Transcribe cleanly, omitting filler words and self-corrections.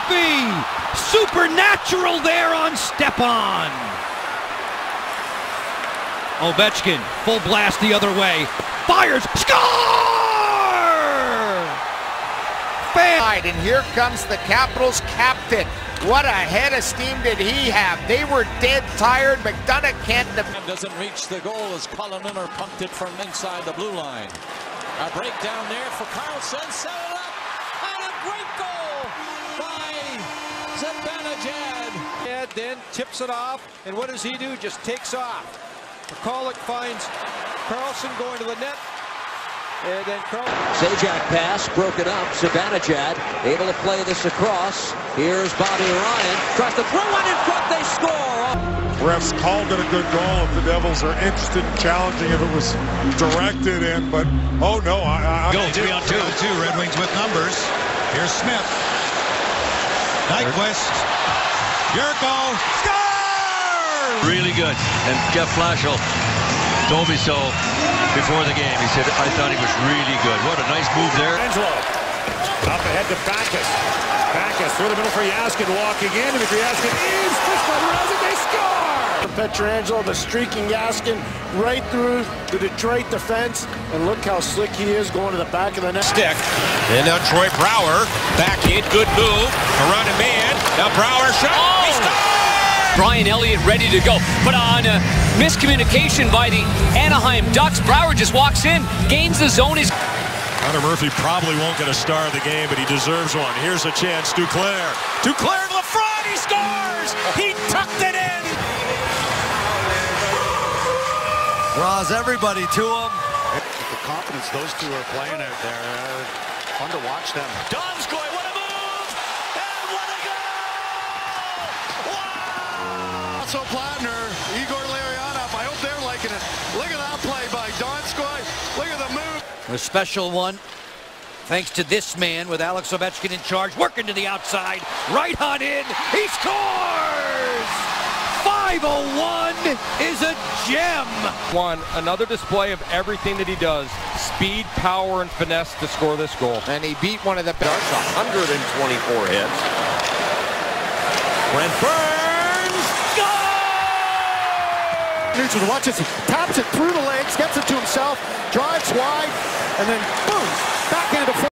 Murphy! Supernatural there on Stepan. Ovechkin, full blast the other way. Fires, score! And here comes the Capitals captain. What a head of steam did he have. They were dead tired. McDonough can't... Doesn't reach the goal as Colin Miller pumped it from inside the blue line. A breakdown there for Carlson. Set it up. And a great goal by Zibanejad. And then tips it off. And what does he do? Just takes off. McCulloch finds Carlson going to the net. And then Zajac pass, broken up. Zibanejad able to play this across. Here's Bobby Ryan. Tries to throw one in front. They score. Refs called it a good goal if the Devils are interested in challenging if it was directed in, but oh no. Go 3-on-2. Red Wings with numbers. Here's Smith. Nyquist. Yurko. Score! Really good. And Jeff Flaschel told me so before the game. He said, I thought he was really good. What a nice move there. Angelo. Up ahead to Backus. Backus through the middle for Jaskin, walking in. And if Jaskin is pushed by Mrazek, they score! Pietrangelo, the streaking Jaskin right through the Detroit defense. And look how slick he is going to the back of the net. Stick. And now Troy Brouwer. Back in. Good move. Around a man. Now Brouwer shot. Oh! He scores! Brian Elliott ready to go. But on miscommunication by the Anaheim Ducks, Brouwer just walks in, gains the zone. Connor Murphy probably won't get a star of the game, but he deserves one. Here's a chance. Duclair. Duclair to the front. He scores! He tucked it in! Draws everybody to him. The confidence those two are playing out there. Fun to watch them. Donskoy, what a move! And what a goal! Wow! Also Platner, Igor Larionov. I hope they're liking it. Look at that play by Donskoy. Look at the move. A special one, thanks to this man with Alex Ovechkin in charge, working to the outside, right on in, he scores! 501 is a gem! another display of everything that he does. Speed, power, and finesse to score this goal. And he beat one of the best. 124 hits. Brent Burns! Goal! Nugent watches, taps it through the legs, gets it to himself, drives wide, and then boom, backhand to